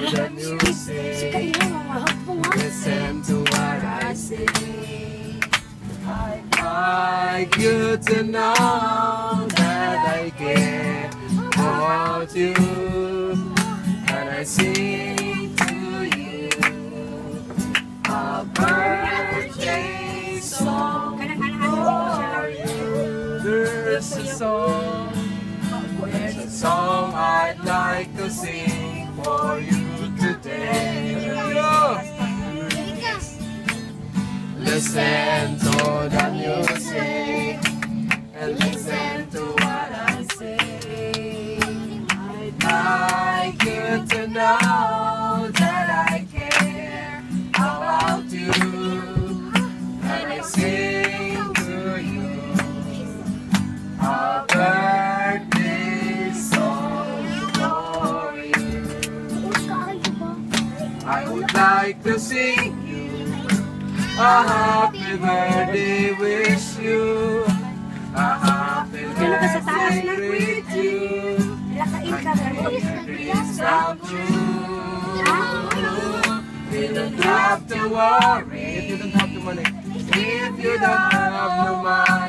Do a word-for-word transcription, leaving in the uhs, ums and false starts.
the music. Listen to what I say. I'd like you to know that I care about you, and I sing to you a birthday song for you. There's a song, there's a song I'd like to sing for you today. Listen to the music and listen to what I say. I'd like you to know that I care about you, and I sing to you a birthday song for you. I would like to sing a happy birthday, wish you a happy birthday, greet you, and dreams come true. You don't have to worry if you don't have the money, if you don't have no money.